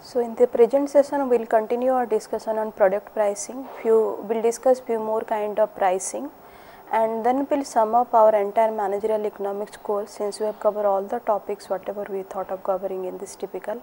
So in the present session, we will continue our discussion on product pricing. We'll discuss few more kind of pricing, and then we'll sum up our entire managerial economics course, since we have covered all the topics whatever we thought of covering in this typical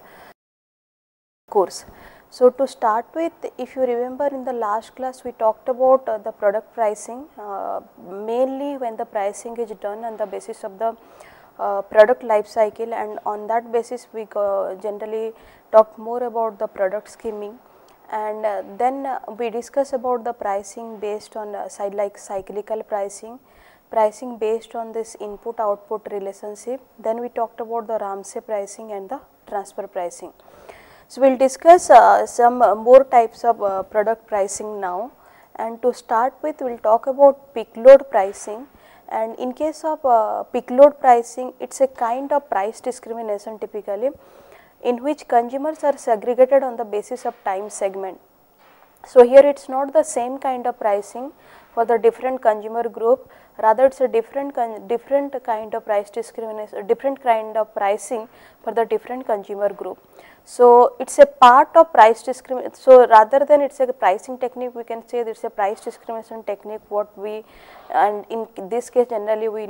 course. So to start with, if you remember in the last class we talked about the product pricing, mainly when the pricing is done on the basis of the product life cycle, and on that basis we generally talk more about the product scheming, and then we discuss about the pricing based on cyclical pricing, pricing based on this input output relationship. Then we talked about the Ramsey pricing and the transfer pricing. So we will discuss some more types of product pricing now, and to start with we will talk about peak load pricing. And in case of peak load pricing, it is a kind of price discrimination typically, in which consumers are segregated on the basis of time segment. So here it is not the same kind of pricing for the different consumer group, rather it is a different kind of price discrimination, different kind of pricing for the different consumer group. So it is a part of price discrimination. So rather than it is a pricing technique, we can say it is a price discrimination technique what we, and in this case generally we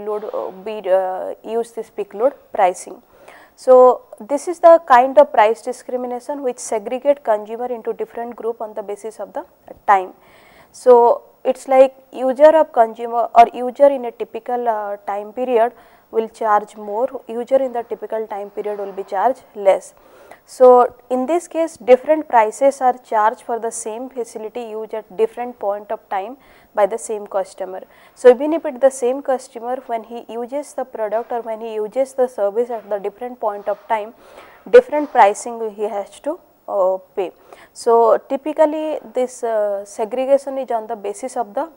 use this peak load pricing. So this is the kind of price discrimination which segregate consumer into different group on the basis of the time. So it is like user of consumer or user in a typical time period will charge more, user in the typical time period will be charged less. So in this case different prices are charged for the same facility used at different point of time by the same customer. So even if it is the same customer, when he uses the product or when he uses the service at the different point of time, different pricing he has to pay. So typically this segregation is on the basis of the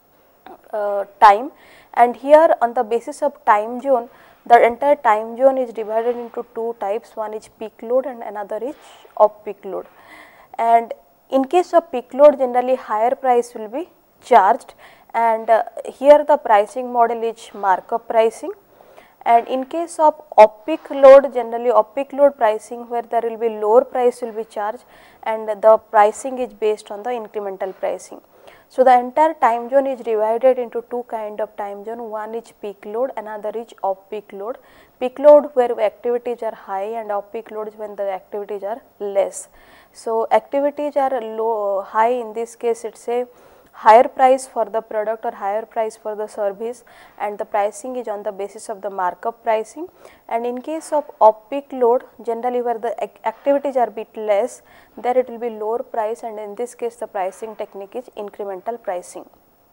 time, and here on the basis of time zone, the entire time zone is divided into two types, one is peak load and another is off peak load. And in case of peak load, generally higher price will be charged, and here the pricing model is markup pricing. And in case of off peak load, generally off peak load pricing, where there will be lower price will be charged, and the pricing is based on the incremental pricing. So the entire time zone is divided into two kind of time zone, one is peak load, another is off peak load. Peak load where activities are high, and off peak load is when the activities are less. So activities are high, in this case it is a higher price for the product or higher price for the service, and the pricing is on the basis of the markup pricing. And in case of off peak load, generally where the activities are bit less, there it will be lower price, and in this case the pricing technique is incremental pricing.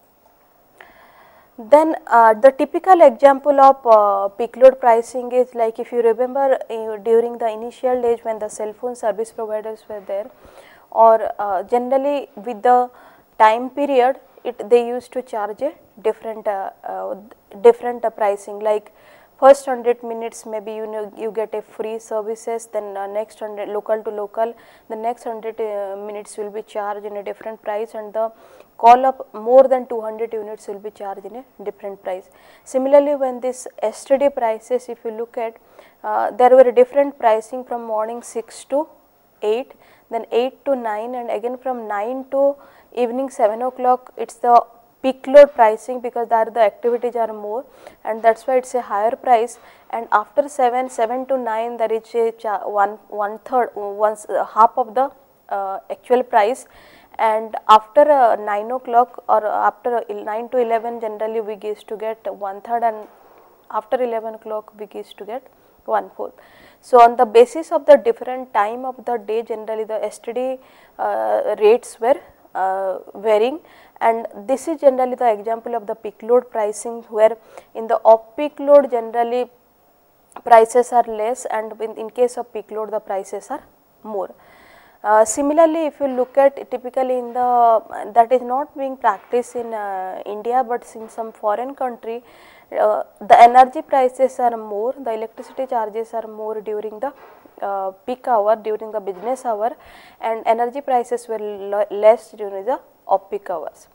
Then the typical example of peak load pricing is like, if you remember during the initial days when the cell phone service providers were there, or generally with the time period they used to charge a different pricing, like first 100 minutes maybe you get a free services, then next 100 local to local, the next 100 minutes will be charged in a different price, and the call up more than 200 units will be charged in a different price. Similarly, when this STD prices, if you look at, there were different pricing from morning 6 to 8, then 8 to 9, and again from 9 to evening 7 o'clock, it is the peak load pricing, because there the activities are more, and that is why it is a higher price. And after 7 to 9, there is a half of the actual price, and after 9 o'clock or after 9 to 11, generally we used to get 1/3, and after 11 o'clock we used to get 1/4. So on the basis of the different time of the day, generally the STD rates were varying, and this is generally the example of the peak load pricing, where in the off peak load generally prices are less, and in case of peak load the prices are more. Similarly, if you look at typically in the, that is not being practiced in India, but in some foreign country, the energy prices are more, the electricity charges are more during the peak hour, during the business hour, and energy prices were less during the off peak hours.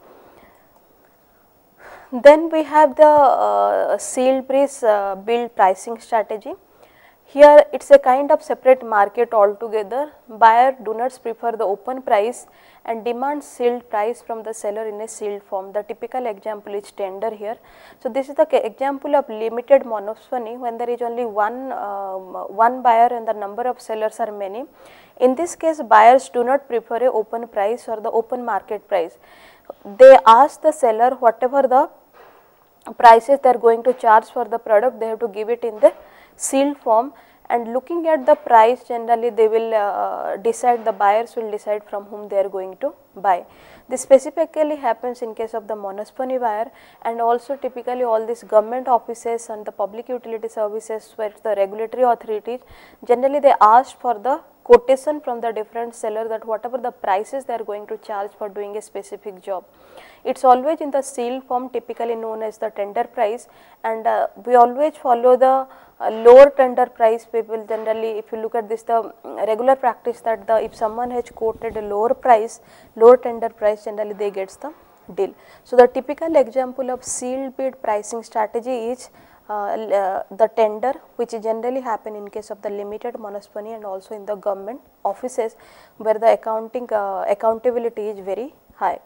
Then we have the sealed breeze bill pricing strategy. Here it's a kind of separate market altogether. Buyer do not prefer the open price and demand sealed price from the seller in a sealed form. The typical example is tender here. So this is the example of limited monopoly when there is only one buyer and the number of sellers are many. In this case, buyers do not prefer a open price or the open market price. They ask the seller whatever the prices they are going to charge for the product, they have to give it in the sealed form, and looking at the price generally they will decide, the buyers will decide from whom they are going to buy. This specifically happens in case of the monopoly buyer, and also typically all these government offices and the public utility services where the regulatory authorities generally they ask for the quotation from the different seller that whatever the prices they are going to charge for doing a specific job. It is always in the sealed form, typically known as the tender price, and we always follow the lower tender price. People generally, if you look at this, the regular practice that if someone has quoted a lower price, lower tender price, generally they gets the deal. So the typical example of sealed bid pricing strategy is the tender, which generally happen in case of the limited monopoly and also in the government offices where the accountability is very high.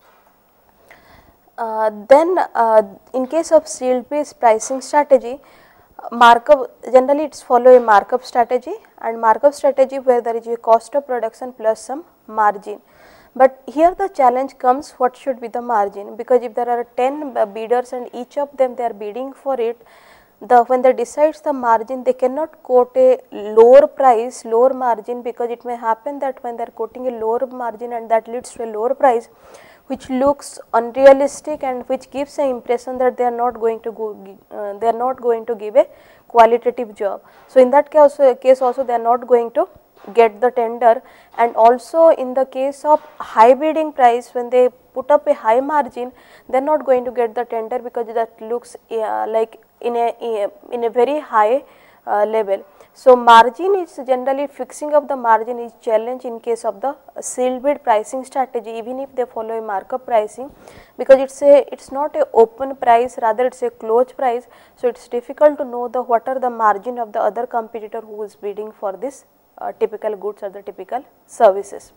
Then in case of sealed bid pricing strategy, markup generally it's follow a markup strategy, and markup strategy where there is a cost of production plus some margin. But here the challenge comes, what should be the margin, because if there are 10 bidders and each of them they are bidding for it, when they decides the margin, they cannot quote a lower price, lower margin, because it may happen that when they are quoting a lower margin and that leads to a lower price which looks unrealistic and which gives an impression that they are not going to give a qualitative job. So in that case also they are not going to get the tender, and also in the case of high bidding price, when they put up a high margin, they are not going to get the tender because that looks like in a very high level. So margin is generally, fixing of the margin is challenge in case of the sealed bid pricing strategy, even if they follow a markup pricing, because it's not a open price, rather it's a closed price. So it's difficult to know what are the margin of the other competitor who is bidding for this typical goods or the typical services.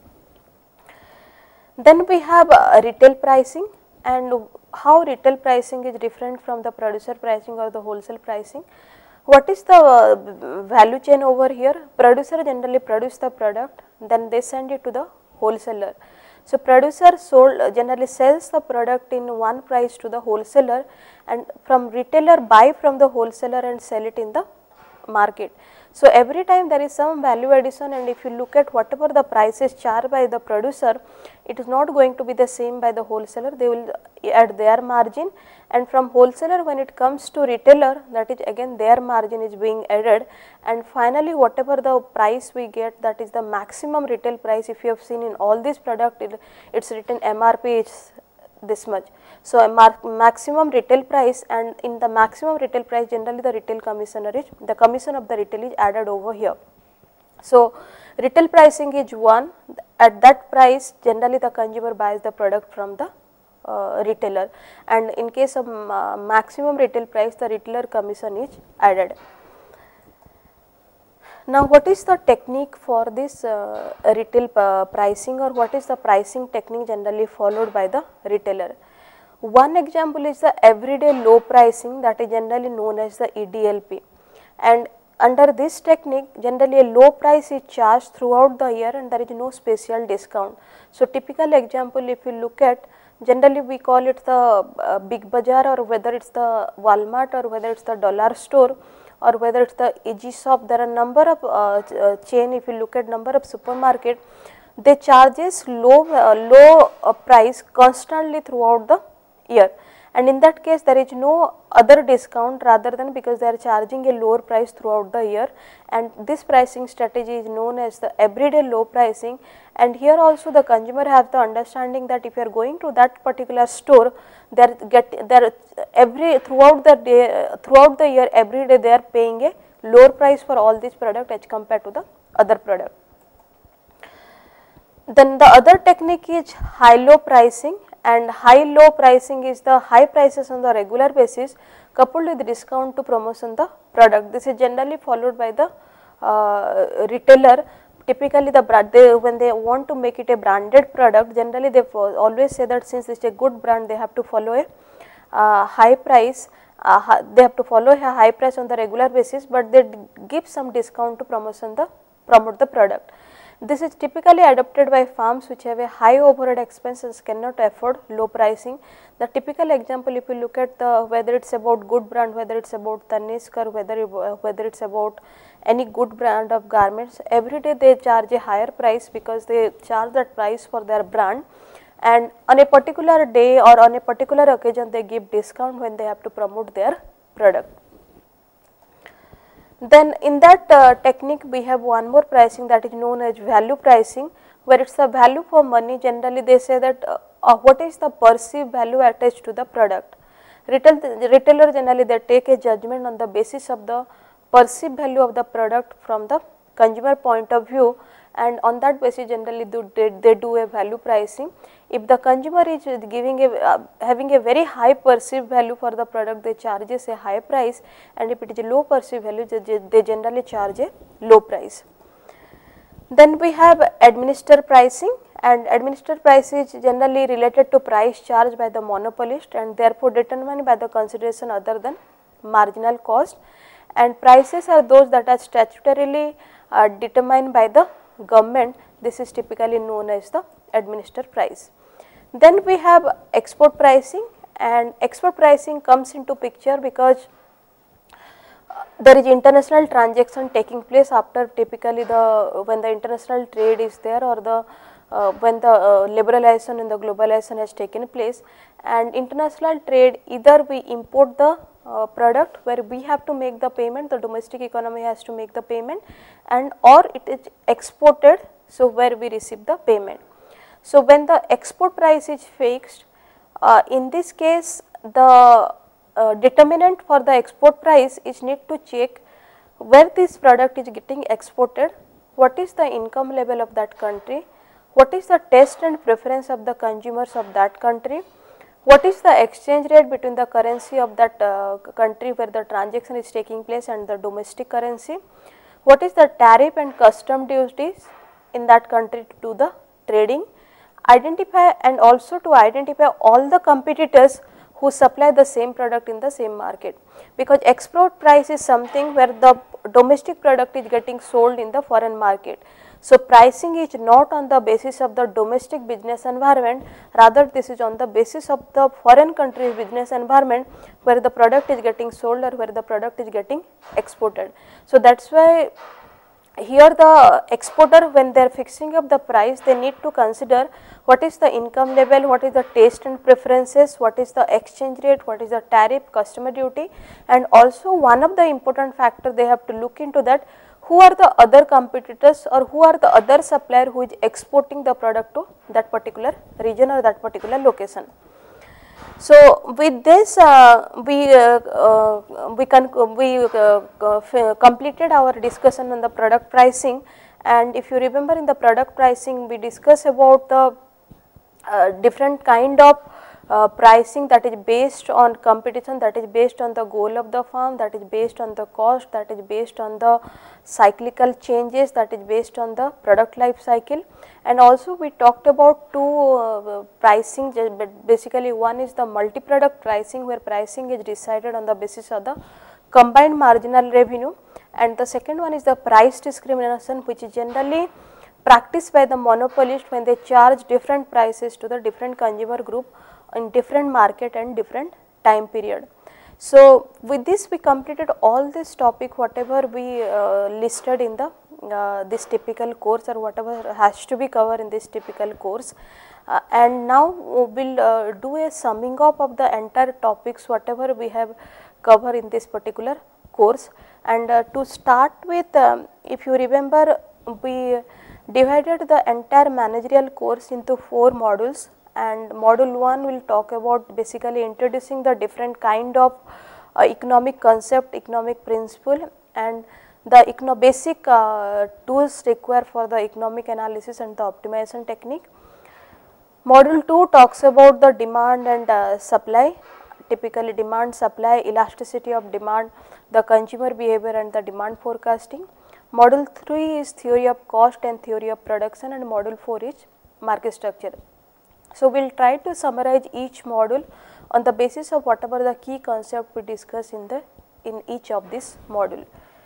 Then we have retail pricing, and how retail pricing is different from the producer pricing or the wholesale pricing. What is the value chain over here? Producer generally produce the product, then they send it to the wholesaler. So producer generally sells the product in one price to the wholesaler, and from retailer buy from the wholesaler and sell it in the market. So every time there is some value addition, and if you look at whatever the price is charged by the producer, it is not going to be the same by the wholesaler. They will add their margin, and from wholesaler when it comes to retailer, that is again their margin is being added, and finally whatever the price we get, that is the maximum retail price. If you have seen in all these product, it's written MRP is this much. So a maximum retail price, and in the maximum retail price generally the retail commissioner is, the commission of the retail is added over here. So retail pricing is 1, at that price generally the consumer buys the product from the retailer, and in case of maximum retail price, the retailer commission is added. Now what is the technique for this retail pricing, or what is the pricing technique generally followed by the retailer? One example is the everyday low pricing, that is generally known as the EDLP, and under this technique generally a low price is charged throughout the year and there is no special discount. So typical example, if you look at, generally we call it the Big Bazaar, or whether it is the Walmart, or whether it is the dollar store, or whether it is the AG shop, there are number of chain. If you look at number of supermarket, they charges low price constantly throughout the year, and in that case there is no other discount rather than, because they are charging a lower price throughout the year, and this pricing strategy is known as the everyday low pricing. And here also the consumer has the understanding that if you are going to that particular store, throughout the year every day they are paying a lower price for all these product as compared to the other product. Then the other technique is high-low pricing, and high-low pricing is the high prices on the regular basis coupled with discount to promotion the product. This is generally followed by the retailer. Typically the brand, when they want to make it a branded product, generally they always say that since it is a good brand, they have to follow a high price, they have to follow a high price on the regular basis, but they give some discount to promote the product. This is typically adopted by firms which have a high overhead expenses, cannot afford low pricing. The typical example, if you look at the, whether it is about good brand, whether it is about Tanishq, whether it is about any good brand of garments, every day they charge a higher price because they charge that price for their brand, and on a particular day or on a particular occasion they give discount when they have to promote their product. Then in that technique we have one more pricing that is known as value pricing, where it is the value for money. Generally they say that what is the perceived value attached to the product. Retailer generally they take a judgment on the basis of the perceived value of the product from the consumer point of view, and on that basis generally they do a value pricing. If the consumer is giving having a very high perceived value for the product, they charges a high price, and if it is a low perceived value, they generally charge a low price. Then we have administered pricing, and administered price is generally related to price charged by the monopolist and therefore determined by the consideration other than marginal cost, and prices are those that are statutorily determined by the government. This is typically known as the administered price. Then we have export pricing, and export pricing comes into picture because there is international transaction taking place after typically when the international trade is there, or when the liberalization and the globalization has taken place, and international trade, either we import the product where we have to make the payment, the domestic economy has to make the payment, and or it is exported, so where we receive the payment. So when the export price is fixed, in this case the determinant for the export price is need to check where this product is getting exported, what is the income level of that country, what is the taste and preference of the consumers of that country, what is the exchange rate between the currency of that country where the transaction is taking place and the domestic currency, what is the tariff and custom duties in that country to do the trading, identify and also to identify all the competitors who supply the same product in the same market, because export price is something where the domestic product is getting sold in the foreign market. So pricing is not on the basis of the domestic business environment, rather this is on the basis of the foreign country's business environment where the product is getting sold or where the product is getting exported. So that is why here the exporter, when they are fixing up the price, they need to consider what is the income level, what is the taste and preferences, what is the exchange rate, what is the tariff, customer duty, and also one of the important factor they have to look into that, who are the other competitors or who are the other supplier who is exporting the product to that particular region or that particular location. So with this we completed our discussion on the product pricing, and if you remember in the product pricing we discussed about the different kind of pricing that is based on competition, that is based on the goal of the firm, that is based on the cost, that is based on the cyclical changes, that is based on the product life cycle. And also we talked about two pricing, basically one is the multi-product pricing where pricing is decided on the basis of the combined marginal revenue, and the second one is the price discrimination, which is generally practiced by the monopolist when they charge different prices to the different consumer group in different market and different time period. So with this we completed all this topic whatever we listed in the this typical course or whatever has to be covered in this typical course, and now we will do a summing up of the entire topics whatever we have covered in this particular course. And to start with, if you remember, we divided the entire managerial course into 4 modules, and module 1 will talk about basically introducing the different kind of economic concept, economic principle, and the basic tools required for the economic analysis and the optimization technique. Module 2 talks about the demand and supply, typically demand supply, elasticity of demand, the consumer behavior and the demand forecasting. Module 3 is theory of cost and theory of production, and module 4 is market structure. So, we will try to summarize each module on the basis of whatever the key concept we discuss in each of this module.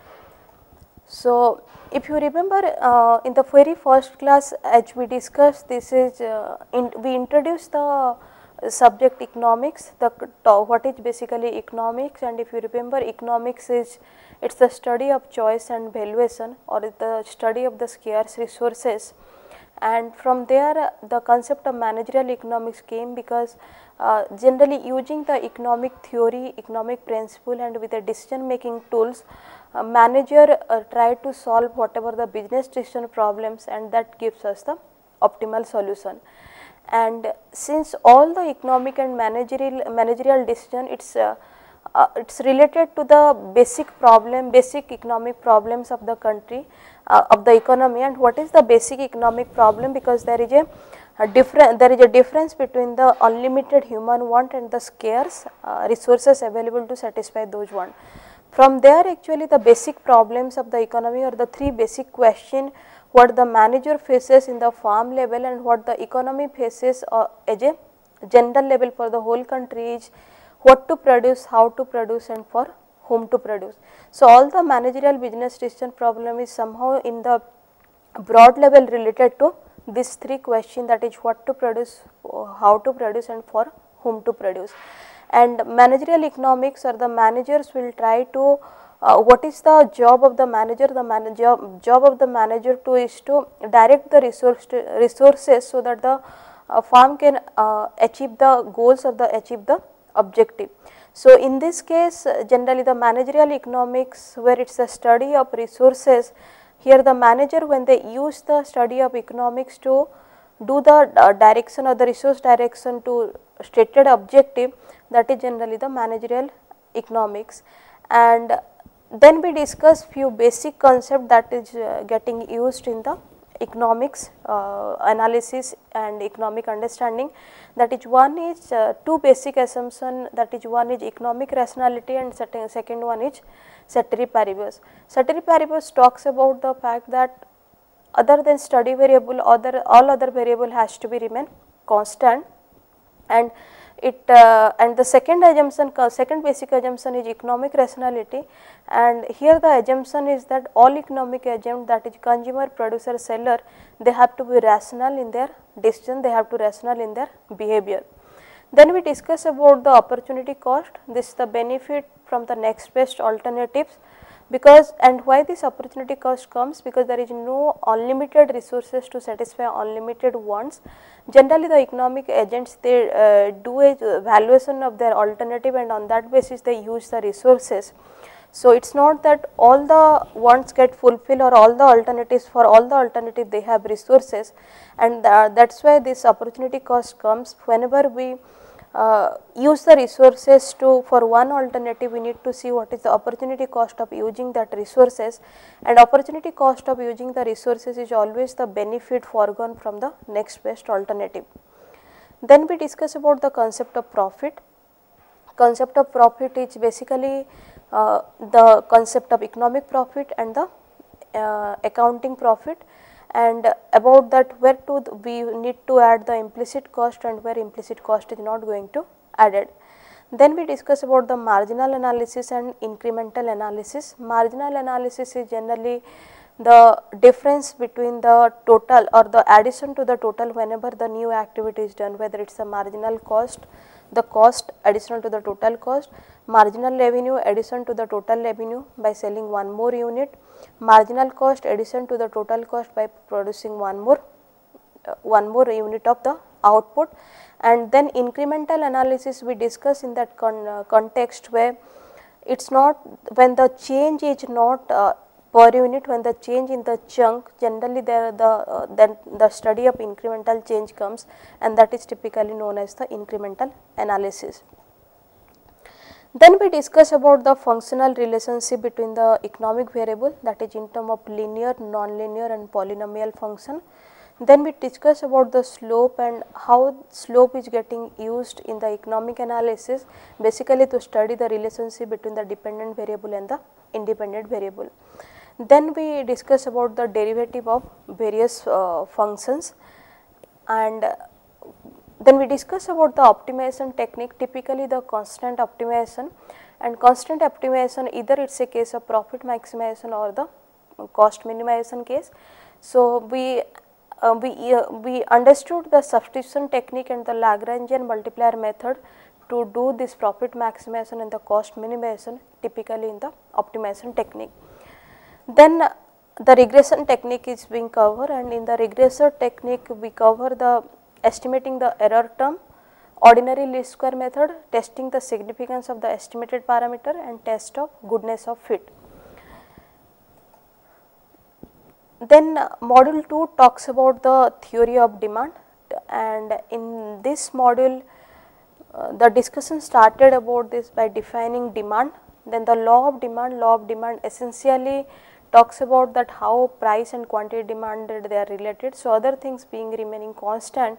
So, if you remember in the very first class, as we discussed, this is we introduced the subject economics, what is basically economics, and if you remember, economics is it's the study of choice and valuation, or the study of the scarce resources. And from there the concept of managerial economics came, because generally using the economic theory, economic principle, and with the decision making tools, manager try to solve whatever the business decision problems, and that gives us the optimal solution. And since all the economic and managerial decision, it's related to the basic economic problems of the country, of the economy. And what is the basic economic problem? Because there is a difference between the unlimited human want and the scarce resources available to satisfy those want. From there, actually the basic problems of the economy, or the three basic question, what the manager faces in the farm level and what the economy faces at a general level for the whole country, is what to produce, how to produce, and for whom to produce. So, all the managerial business decision problem is somehow in the broad level related to these three questions, that is what to produce, how to produce, and for whom to produce. And managerial economics, or the managers will try to what is the job of the manager? The job of the manager is to direct the resources so that the farm can achieve the goals or achieve the objective. So, in this case, generally the managerial economics, where it is a study of resources, here the manager, when they use the study of economics to do the direction or the resource direction to stated objective, that is generally the managerial economics. And then we discuss few basic concept that is getting used in the economics analysis and economic understanding. That is, one is two basic assumption, that is, one is economic rationality and second one is ceteris paribus. Ceteris paribus talks about the fact that other than study variable, all other variable has to be remain constant, and the second basic assumption is economic rationality. And here the assumption is that all economic agent, that is consumer, producer, seller, they have to be rational in their decision, they have to be rational in their behavior. Then we discuss about the opportunity cost. This is the benefit from the next best alternatives, because, and why this opportunity cost comes, because there is no unlimited resources to satisfy unlimited wants. Generally the economic agents, they do a valuation of their alternative, and on that basis they use the resources. So, it is not that all the wants get fulfilled, or all the alternatives, for all the alternative they have resources, and that is why this opportunity cost comes. Whenever we use the resources for one alternative, we need to see what is the opportunity cost of using that resources, and opportunity cost of using the resources is always the benefit foregone from the next best alternative. Then we discuss about the concept of profit. Concept of profit is basically the concept of economic profit and the accounting profit, and about that where we need to add the implicit cost and where implicit cost is not going to added. Then we discuss about the marginal analysis and incremental analysis. Marginal analysis is generally the difference between the total or the addition to the total whenever the new activity is done, whether it is a marginal cost, the cost additional to the total cost, marginal revenue addition to the total revenue by selling one more unit, marginal cost addition to the total cost by producing one more unit of the output. And then incremental analysis we discuss in that context, where it is not when the change is not per unit, when the change in the chunk, generally then the study of incremental change comes, and that is typically known as the incremental analysis. Then we discuss about the functional relationship between the economic variable, that is in term of linear, non-linear and polynomial function. Then we discuss about the slope and how slope is getting used in the economic analysis, basically to study the relationship between the dependent variable and the independent variable. Then we discuss about the derivative of various functions, and then we discuss about the optimization technique, typically the constant optimization, and constant optimization either it is a case of profit maximization or the cost minimization case. So, we understood the substitution technique and the Lagrangian multiplier method to do this profit maximization and the cost minimization typically in the optimization technique. Then the regression technique is being covered, and in the regressor technique we cover the estimating the error term, ordinary least square method, testing the significance of the estimated parameter and test of goodness of fit. Then module 2 talks about the theory of demand, and in this module the discussion started about this by defining demand. Then the law of demand essentially talks about that how price and quantity demanded they are related. So, other things being remaining constant,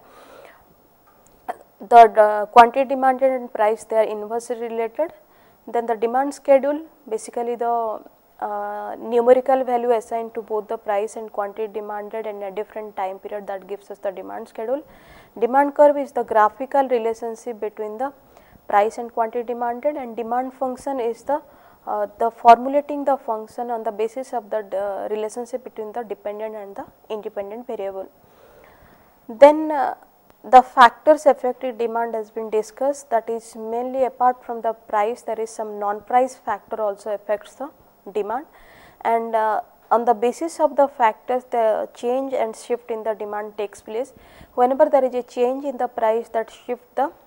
the quantity demanded and price they are inversely related. Then the demand schedule, basically the numerical value assigned to both the price and quantity demanded in a different time period, that gives us the demand schedule. Demand curve is the graphical relationship between the price and quantity demanded, and demand function is the formulating the function on the basis of the relationship between the dependent and the independent variable. Then the factors affecting demand has been discussed, that is mainly apart from the price there is some non-price factor also affects the demand, and on the basis of the factors the change and shift in the demand takes place. Whenever there is a change in the price, that shift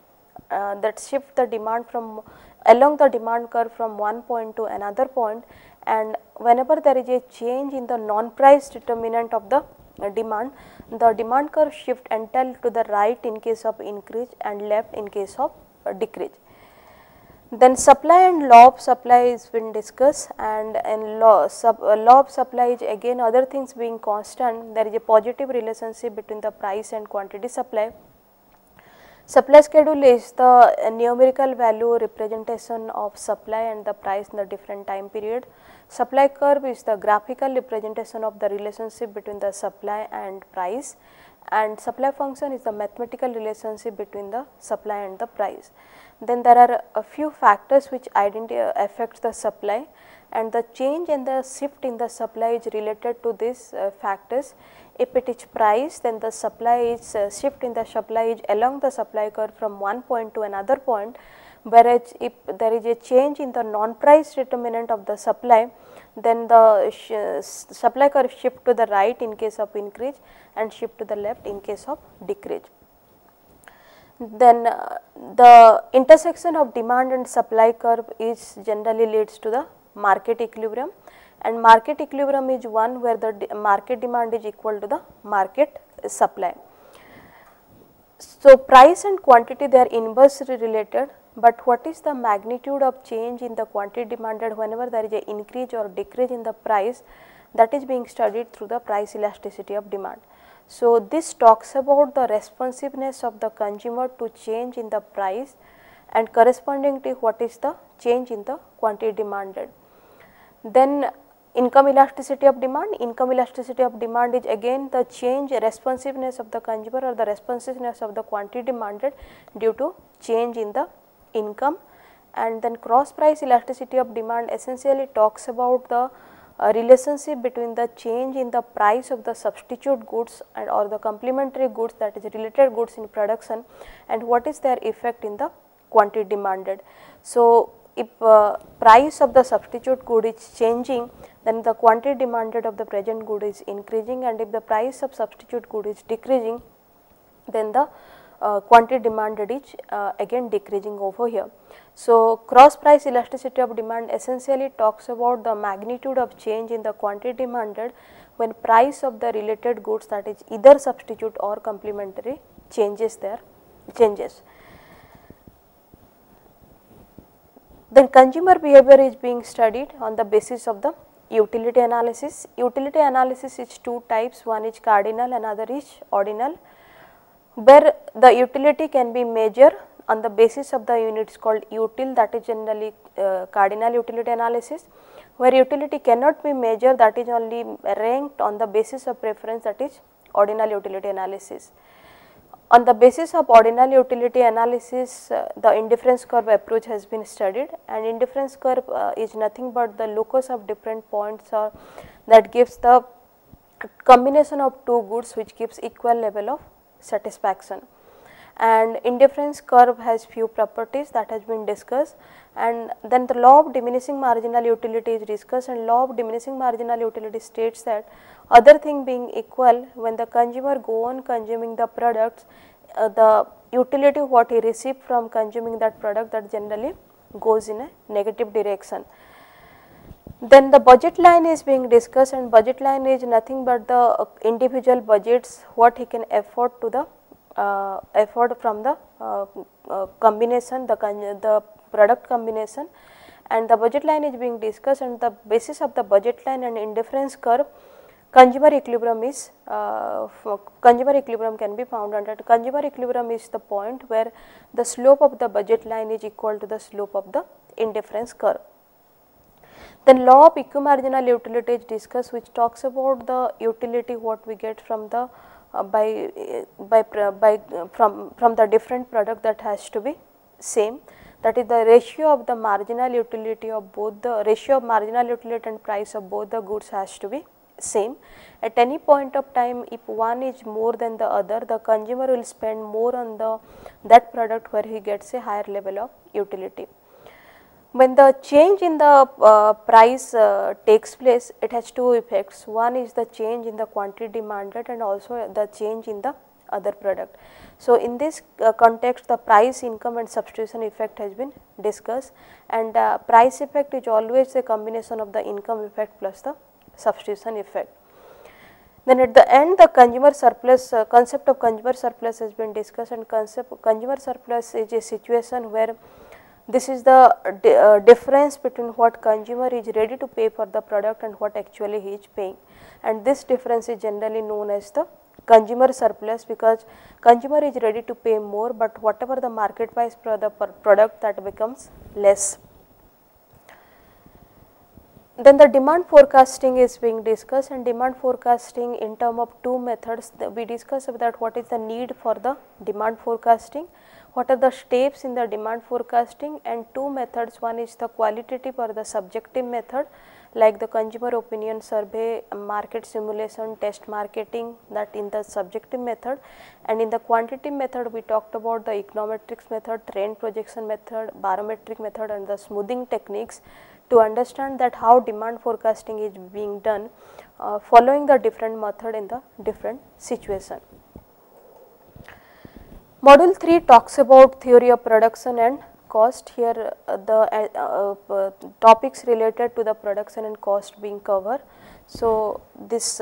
the demand from along the demand curve from one point to another point, and whenever there is a change in the non-price determinant of the demand, the demand curve shift entirely to the right in case of increase and left in case of decrease. Then supply and law of supply is been discussed, and in law of supply is again other things being constant, there is a positive relationship between the price and quantity supply. Supply schedule is the numerical value representation of supply and the price in the different time period. Supply curve is the graphical representation of the relationship between the supply and price, and supply function is the mathematical relationship between the supply and the price. Then there are a few factors which affect the supply, and the change and the shift in the supply is related to these factors. If it is price, then the supply is shift in the supply is along the supply curve from one point to another point, whereas if there is a change in the non-price determinant of the supply, then the supply curve shift to the right in case of increase and shift to the left in case of decrease. Then the intersection of demand and supply curve is generally leads to the market equilibrium, and market equilibrium is one where the market demand is equal to the market supply. So, price and quantity they are inversely related, but what is the magnitude of change in the quantity demanded whenever there is a increase or decrease in the price, that is being studied through the price elasticity of demand. So, this talks about the responsiveness of the consumer to change in the price and correspondingly what is the change in the quantity demanded. Then income elasticity of demand, is again the change responsiveness of the consumer or the responsiveness of the quantity demanded due to change in the income. And then cross price elasticity of demand essentially talks about the relationship between the change in the price of the substitute goods and or the complementary goods, that is related goods in production, and what is their effect in the quantity demanded. So, if price of the substitute good is changing, then the quantity demanded of the present good is increasing, and if the price of substitute good is decreasing, then the quantity demanded is again decreasing over here. So, cross price elasticity of demand essentially talks about the magnitude of change in the quantity demanded when price of the related goods, that is either substitute or complementary, changes. Then consumer behavior is being studied on the basis of the utility analysis. Utility analysis is two types, one is cardinal, another is ordinal, where the utility can be measured on the basis of the units called util, that is generally cardinal utility analysis, where utility cannot be measured, that is only ranked on the basis of preference, that is ordinal utility analysis. On the basis of ordinal utility analysis, the indifference curve approach has been studied, and indifference curve is nothing but the locus of different points that gives the combination of two goods which gives equal level of satisfaction. And indifference curve has few properties that has been discussed, and then the law of diminishing marginal utility is discussed, and law of diminishing marginal utility states that other thing being equal, when the consumer go on consuming the products, the utility what he received from consuming that product, that generally goes in a negative direction. Then the budget line is being discussed, and budget line is nothing but the individual budgets what he can afford to the afford from the combination, the product combination, and the budget line is being discussed, and the basis of the budget line and indifference curve, consumer equilibrium is consumer equilibrium can be found under. Consumer equilibrium is the point where the slope of the budget line is equal to the slope of the indifference curve. Then law of equimarginal utility is discussed, which talks about the utility what we get from the from the different product that has to be same, that is the ratio of the marginal utility of both, the ratio of marginal utility and price of both the goods has to be same. At any point of time, if one is more than the other, the consumer will spend more on that product where he gets a higher level of utility. When the change in the price takes place, it has two effects. One is the change in the quantity demanded, and also the change in the other product. So, in this context, the price, income and substitution effect has been discussed, and price effect is always a combination of the income effect plus the substitution effect. Then at the end, the consumer surplus, concept of consumer surplus has been discussed, and consumer surplus is a situation where this is the difference between what consumer is ready to pay for the product and what actually he is paying, and this difference is generally known as the consumer surplus, because consumer is ready to pay more, but whatever the market price for the product, that becomes less. Then the demand forecasting is being discussed, and demand forecasting in term of two methods. We discussed about what is the need for the demand forecasting, what are the steps in the demand forecasting, and two methods. One is the qualitative or the subjective method, like the consumer opinion survey, market simulation, test marketing, that in the subjective method. And in the quantitative method, we talked about the econometrics method, trend projection method, barometric method, and the smoothing techniques to understand that how demand forecasting is being done following the different method in the different situation. Module 3 talks about theory of production and cost. Here the topics related to the production and cost being covered. So, this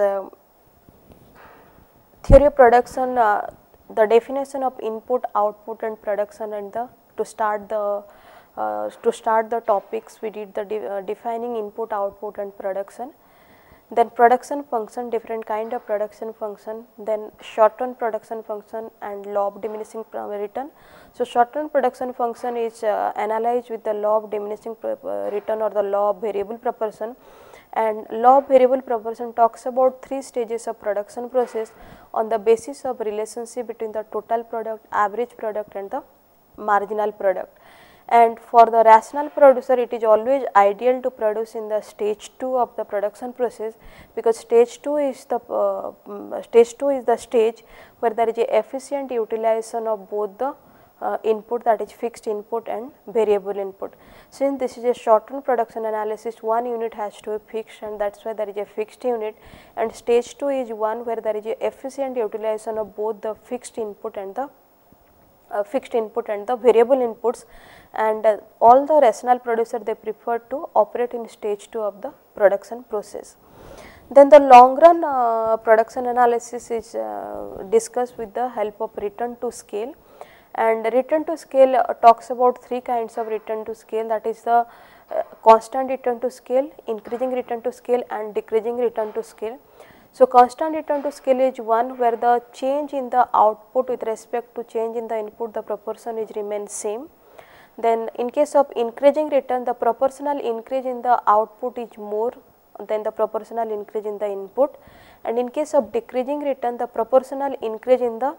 theory of production, the definition of input, output and production, and to start the topics we did the defining input, output and production. Then production function, different kind of production function, then short run production function and law of diminishing return. So, short run production function is analyzed with the law of diminishing return or the law of variable proportion, and law of variable proportion talks about three stages of production process on the basis of relationship between the total product, average product and the marginal product. And for the rational producer, it is always ideal to produce in the stage 2 of the production process, because stage 2 is the stage where there is a efficient utilization of both the input, that is fixed input and variable input. Since this is a short run production analysis, one unit has to be fixed, and that is why there is a fixed unit, and stage 2 is one where there is a efficient utilization of both the fixed input and the variable inputs, and all the rational producer they prefer to operate in stage 2 of the production process. Then the long run production analysis is discussed with the help of return to scale, and return to scale talks about three kinds of return to scale, that is the constant return to scale, increasing return to scale and decreasing return to scale. So, constant return to scale is one where the change in the output with respect to change in the input, the proportion is remains same. Then in case of increasing return, the proportional increase in the output is more than the proportional increase in the input, and in case of decreasing return, the proportional increase in the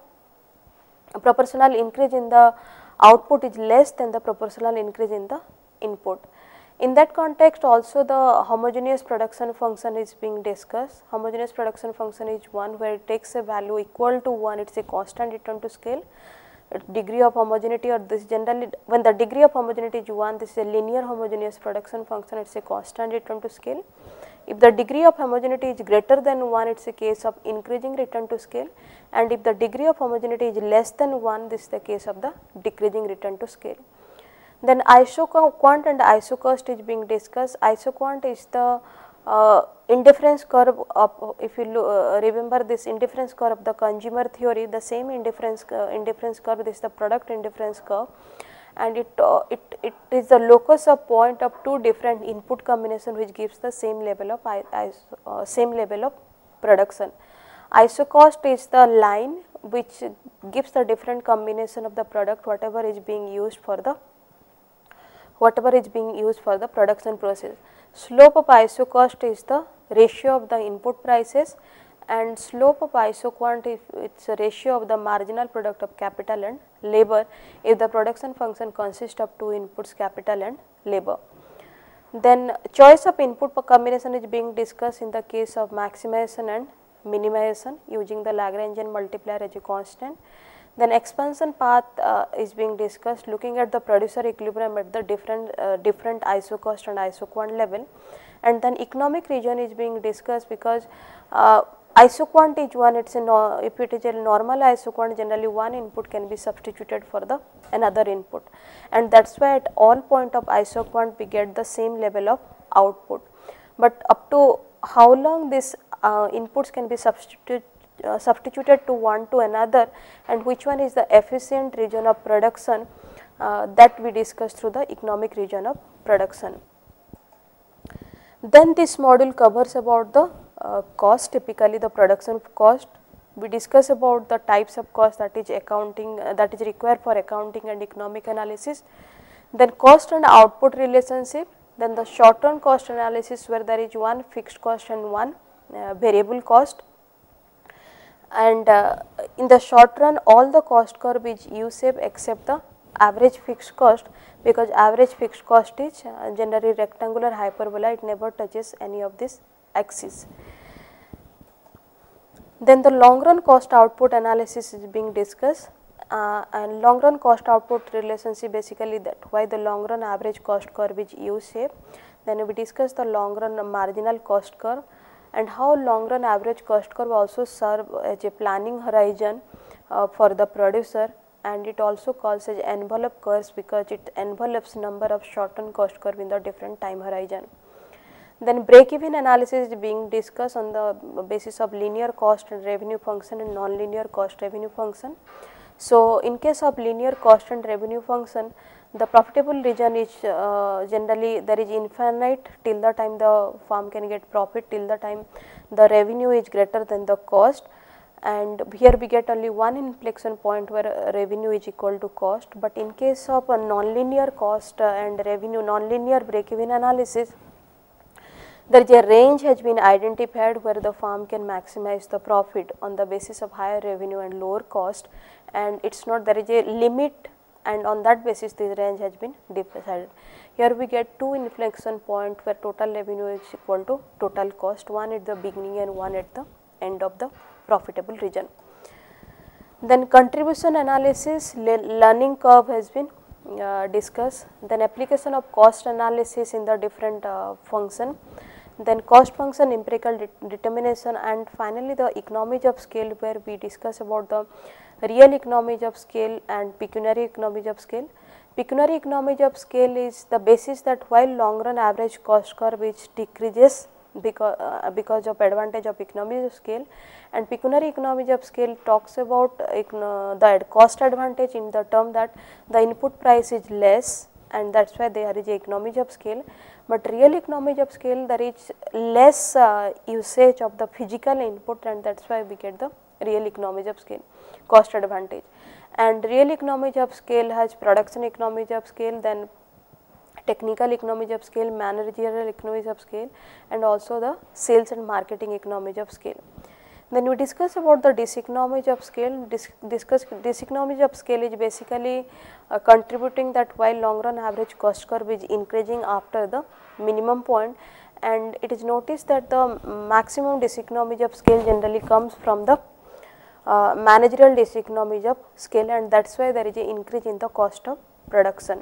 output is less than the proportional increase in the input. In that context also the homogeneous production function is being discussed. Homogeneous production function is one where it takes a value equal to 1, it is a constant return to scale. Degree of homogeneity, or this generally when the degree of homogeneity is 1, this is a linear homogeneous production function, it is a constant return to scale. If the degree of homogeneity is greater than 1, it is a case of increasing return to scale, and if the degree of homogeneity is less than 1, this is the case of the decreasing return to scale. Then isoquant and isocost is being discussed. Isoquant is the indifference curve of, if you remember this indifference curve of the consumer theory, the same indifference curve, this is the product indifference curve, and it is the locus of point of two different input combination which gives the same level of production. Isocost is the line which gives the different combination of the product whatever is being used for the production process. Slope of isocost is the ratio of the input prices, and slope of isoquant if it is a ratio of the marginal product of capital and labor if the production function consists of two inputs, capital and labor. Then choice of input combination is being discussed in the case of maximization and minimization using the Lagrangian multiplier as a constant. Then expansion path is being discussed looking at the producer equilibrium at the different isocost and isoquant level, and then economic region is being discussed because isoquant is one, it is if it is a normal isoquant, generally one input can be substituted for the another input, and that is why at all point of isoquant we get the same level of output. But up to how long this inputs can be substituted to one to another, and which one is the efficient region of production, that we discussed through the economic region of production. Then this module covers about the cost, typically the production cost. We discuss about the types of cost, that is accounting, that is required for accounting and economic analysis. Then cost and output relationship, then the short term cost analysis where there is one fixed cost and one variable cost. And in the short run all the cost curve is U-shape except the average fixed cost, because average fixed cost is generally rectangular hyperbola, it never touches any of this axis. Then the long run cost output analysis is being discussed, and long run cost output relationship basically that why the long run average cost curve is U-shape. Then we discuss the long run marginal cost curve, and how long run average cost curve also serve as a planning horizon for the producer, and it also calls as envelope curves because it envelopes number of short run cost curve in the different time horizon. Then break even analysis is being discussed on the basis of linear cost and revenue function and non-linear cost revenue function. So, in case of linear cost and revenue function, the profitable region is generally there is infinite till the time the firm can get profit, till the time the revenue is greater than the cost, and here we get only one inflection point where revenue is equal to cost. But in case of a non-linear cost and revenue, non-linear break even analysis, there is a range has been identified where the firm can maximize the profit on the basis of higher revenue and lower cost, and it is not there is a limit, and on that basis this range has been decided. Here we get two inflection point where total revenue is equal to total cost, one at the beginning and one at the end of the profitable region. Then contribution analysis, learning curve has been discussed, then application of cost analysis in the different function, then cost function empirical determination, and finally the economies of scale where we discuss about the real economies of scale and pecuniary economies of scale. Pecuniary economies of scale is the basis that while long run average cost curve which decreases because of advantage of economies of scale, and pecuniary economies of scale talks about the cost advantage in the term that the input price is less and that is why there is economies of scale, but real economies of scale there is less usage of the physical input, and that is why we get the real economies of scale, cost advantage. And real economies of scale has production economies of scale, then technical economies of scale, managerial economies of scale, and also the sales and marketing economies of scale. Then we discuss about the diseconomies of scale. Diseconomies of scale is basically contributing that while long run average cost curve is increasing after the minimum point, and it is noticed that the maximum diseconomies of scale generally comes from the managerial diseconomies of scale, and that is why there is an increase in the cost of production.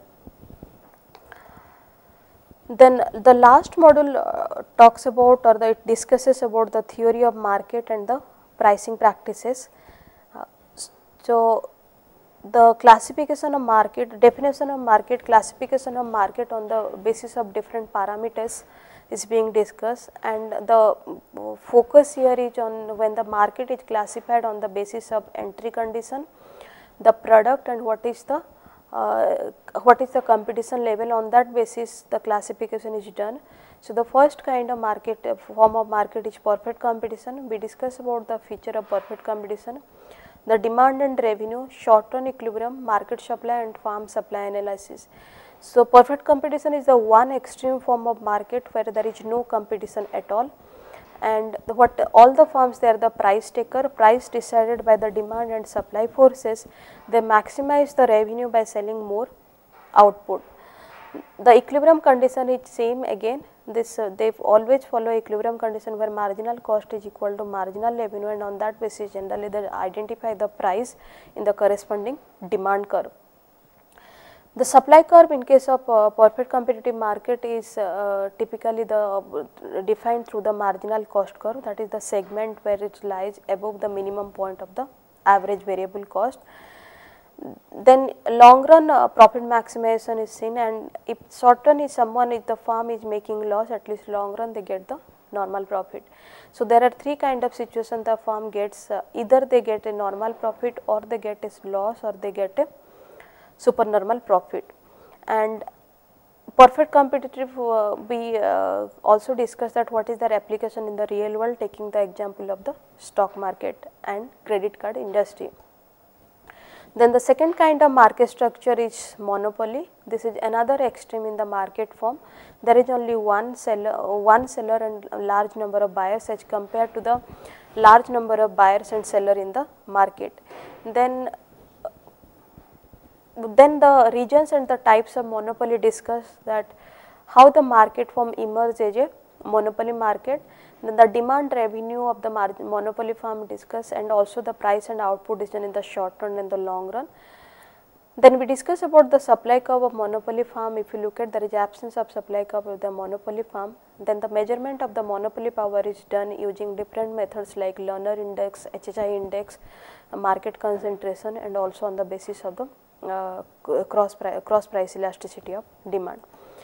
Then the last module talks about, or it discusses about the theory of market and the pricing practices. So, the classification of market, definition of market, classification of market on the basis of different parameters is being discussed, and the focus here is on when the market is classified on the basis of entry condition, the product, and what is the competition level. On that basis the classification is done. So, the first kind of market form of market is perfect competition. We discuss about the feature of perfect competition, the demand and revenue, short run equilibrium, market supply and farm supply analysis. So, perfect competition is the one extreme form of market where there is no competition at all, and what all the firms, they are the price taker, price decided by the demand and supply forces, they maximize the revenue by selling more output. The equilibrium condition is same again, this they always follow equilibrium condition where marginal cost is equal to marginal revenue, and on that basis generally they identify the price in the corresponding demand curve. The supply curve in case of perfect competitive market is typically defined through the marginal cost curve, that is the segment where it lies above the minimum point of the average variable cost. Then long run profit maximization is seen, and if short run is someone, if the firm is making loss, at least long run they get the normal profit. So, there are three kind of situations the firm gets, either they get a normal profit, or they get a loss, or they get a supernormal profit. And perfect competitive, we also discussed that what is their application in the real world, taking the example of the stock market and credit card industry. Then the second kind of market structure is monopoly. This is another extreme in the market form. There is only one seller and a large number of buyers as compared to the large number of buyers and seller in the market. Then the regions and the types of monopoly discuss, that how the market form emerges as a monopoly market, then the demand revenue of the monopoly firm discuss, and also the price and output decision in the short run and the long run. Then we discuss about the supply curve of monopoly firm. If you look at, there is absence of supply curve of the monopoly firm. Then the measurement of the monopoly power is done using different methods like Lerner index, HHI index, market concentration, and also on the basis of the cross price elasticity of demand.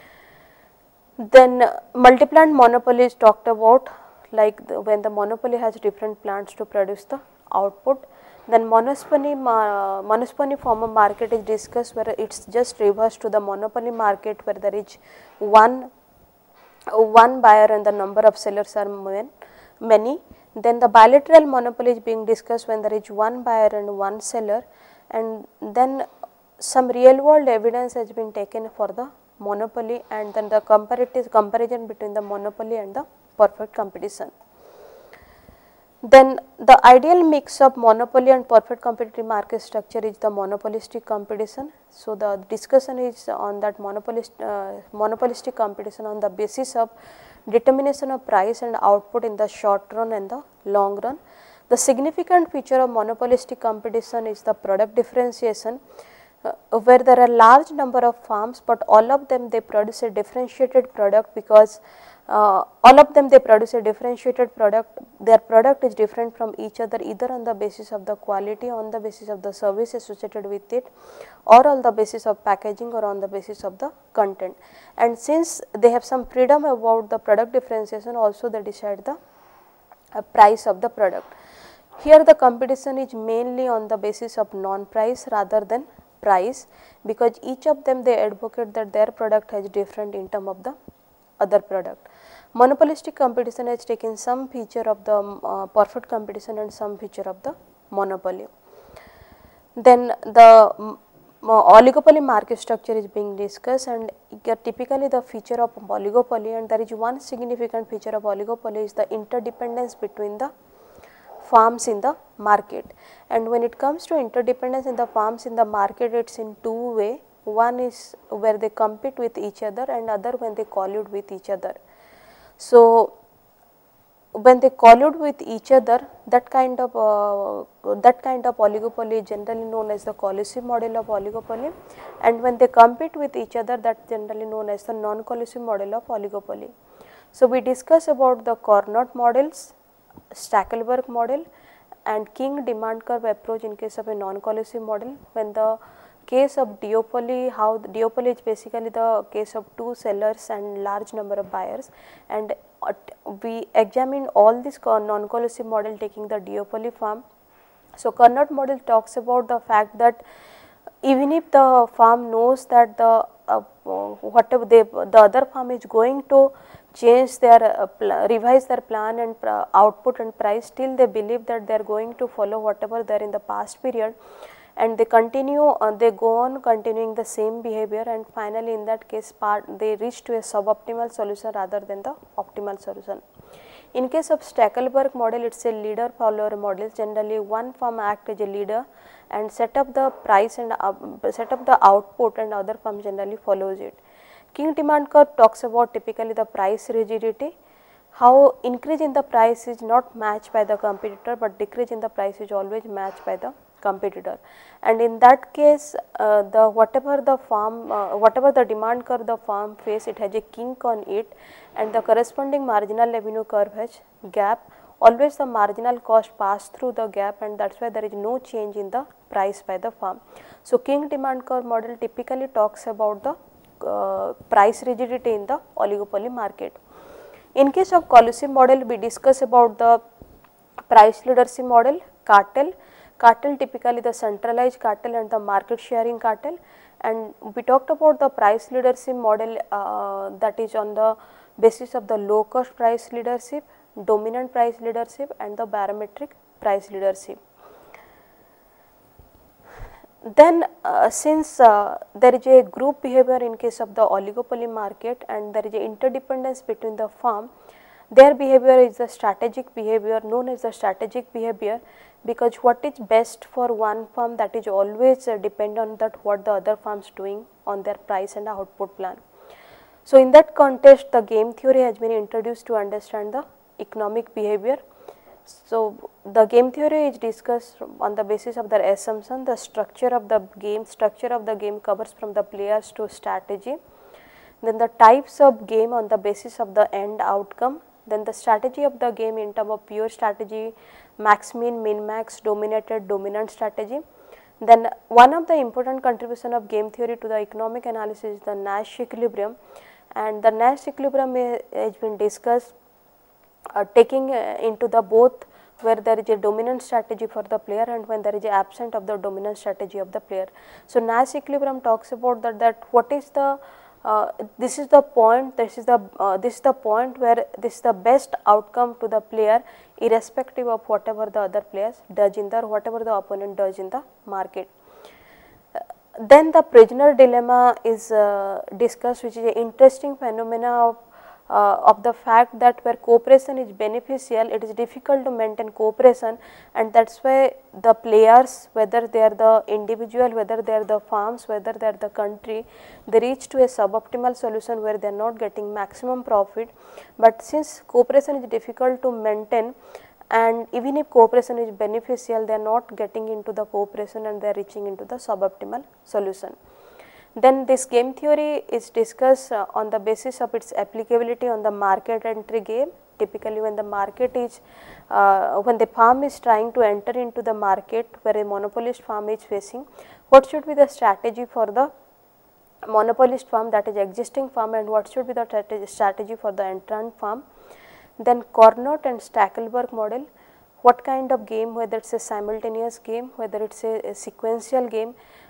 Then multi-plant monopoly is talked about, like when the monopoly has different plants to produce the output. Then monopoly form of market is discussed, where it is just reverse to the monopoly market, where there is one buyer and the number of sellers are many. Then the bilateral monopoly is being discussed when there is one buyer and one seller, and then some real world evidence has been taken for the monopoly, and then the comparison between the monopoly and the perfect competition. Then the ideal mix of monopoly and perfect competitive market structure is the monopolistic competition. So, the discussion is on that monopolistic competition on the basis of determination of price and output in the short run and the long run. The significant feature of monopolistic competition is the product differentiation, where there are large number of firms, but all of them they produce a differentiated product, because their product is different from each other, either on the basis of the quality, on the basis of the service associated with it, or on the basis of packaging, or on the basis of the content. And since they have some freedom about the product differentiation, also they decide the price of the product. Here the competition is mainly on the basis of non-price rather than price, because each of them they advocate that their product has different in term of the other product. Monopolistic competition has taken some feature of the perfect competition and some feature of the monopoly. Then the oligopoly market structure is being discussed, and typically the feature of oligopoly, and there is one significant feature of oligopoly is the interdependence between the firms in the market. And when it comes to interdependence in the firms in the market, it is in two way. One is where they compete with each other, and other when they collude with each other. So, when they collude with each other, that kind of oligopoly is generally known as the collusive model of oligopoly, and when they compete with each other, that generally known as the non-collusive model of oligopoly. So, we discuss about the Carnot models, Stackelberg model and King demand curve approach in case of a non-collusive model. When the case of duopoly, how the duopoly is basically the case of two sellers and large number of buyers, and we examine all this non-collusive model taking the duopoly form. So, Carnot model talks about the fact that even if the firm knows that the whatever the other firm is going to change their revise their plan and output and price, still they believe that they are going to follow whatever they are in the past period, and they continue they go on continuing the same behavior, and finally in that case they reach to a suboptimal solution rather than the optimal solution. In case of Stackelberg model, it is a leader follower model. Generally one firm act as a leader and set up the price and set up the output, and other firm generally follows it. King demand curve talks about typically the price rigidity, how increase in the price is not matched by the competitor, but decrease in the price is always matched by the competitor. And in that case the whatever the firm whatever the demand curve the firm face, it has a kink on it, and the corresponding marginal revenue curve has gap. Always the marginal cost pass through the gap, and that is why there is no change in the price by the firm. So, King demand curve model typically talks about the price rigidity in the oligopoly market. In case of collusive model, we discuss about the price leadership model, cartel. Cartel typically the centralized cartel and the market sharing cartel, and we talked about the price leadership model that is on the basis of the low cost price leadership, dominant price leadership and the barometric price leadership. Then since there is a group behavior in case of the oligopoly market, and there is a interdependence between the firm, their behavior is the strategic behavior known as the strategic behavior, because what is best for one firm, that is always depend on that what the other firms doing on their price and output plan. So, in that context the game theory has been introduced to understand the economic behavior. So, the game theory is discussed on the basis of their assumption. The structure of the game covers from the players to strategy, then the types of game on the basis of the end outcome, then the strategy of the game in terms of pure strategy, max min, min max, dominated, dominant strategy. Then one of the important contribution of game theory to the economic analysis is the Nash equilibrium, and the Nash equilibrium has been discussed taking into the both where there is a dominant strategy for the player and when there is a absent of the dominant strategy of the player. So, Nash equilibrium talks about that what is the this is the point where this is the best outcome to the player irrespective of whatever the other players does in the whatever the opponent does in the market. Then the prisoner dilemma is discussed, which is an interesting phenomena of the fact that where cooperation is beneficial, it is difficult to maintain cooperation, and that is why the players, whether they are the individual, whether they are the firms, whether they are the country, they reach to a suboptimal solution where they are not getting maximum profit. But since cooperation is difficult to maintain, and even if cooperation is beneficial, they are not getting into the cooperation and they are reaching into the suboptimal solution. Then this game theory is discussed on the basis of its applicability on the market entry game. Typically when the market is when the firm is trying to enter into the market where a monopolist firm is facing, what should be the strategy for the monopolist firm, that is existing firm, and what should be the strategy for the entrant firm. Then Carnot and Stackelberg model, what kind of game, whether it is a simultaneous game, whether it is a sequential game,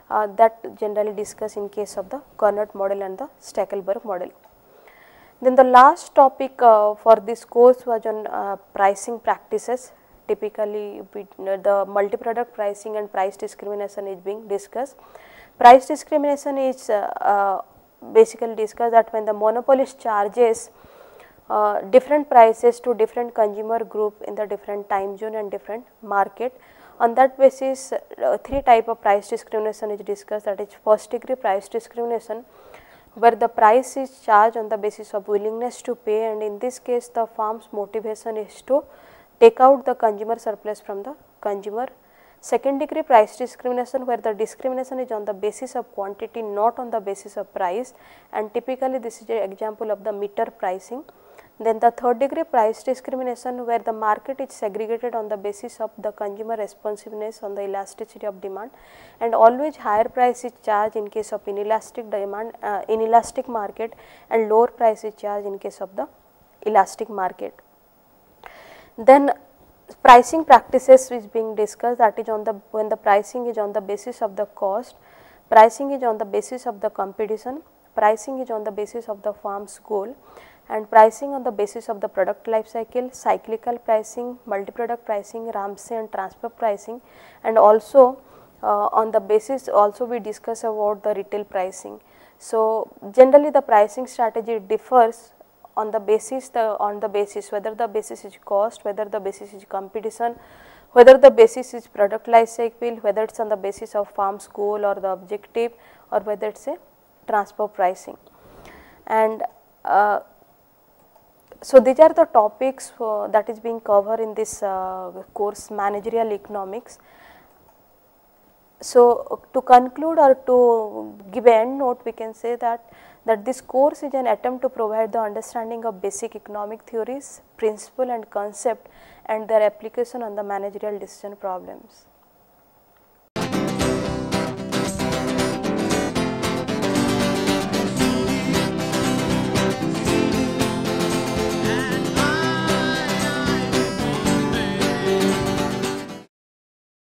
that generally discussed in case of the Carnot model and the Stackelberg model. Then the last topic for this course was on pricing practices. Typically, the multi-product pricing and price discrimination is being discussed. Price discrimination is basically discussed that when the monopolist charges different prices to different consumer group in the different time zone and different market. On that basis, three type of price discrimination is discussed, that is first degree price discrimination, where the price is charged on the basis of willingness to pay, and in this case the firm's motivation is to take out the consumer surplus from the consumer. Second degree price discrimination, where the discrimination is on the basis of quantity, not on the basis of price, and typically this is an example of the meter pricing. Then the third degree price discrimination, where the market is segregated on the basis of the consumer responsiveness on the elasticity of demand, and always higher price is charged in case of inelastic demand, inelastic market, and lower price is charged in case of the elastic market. Then pricing practices is being discussed, that is on the when the pricing is on the basis of the cost, pricing is on the basis of the competition, pricing is on the basis of the firm's goal, and pricing on the basis of the product life cycle, cyclical pricing, multi-product pricing, Ramsey and transfer pricing, and also on the basis also we discuss about the retail pricing. So, generally the pricing strategy differs on the basis whether the basis is cost, whether the basis is competition, whether the basis is product life cycle, whether it is on the basis of firm's goal or the objective, or whether it is a transfer pricing. And so, these are the topics that is being covered in this course, managerial economics. So, to conclude or to give an end note, we can say that this course is an attempt to provide the understanding of basic economic theories, principle and concept, and their application on the managerial decision problems.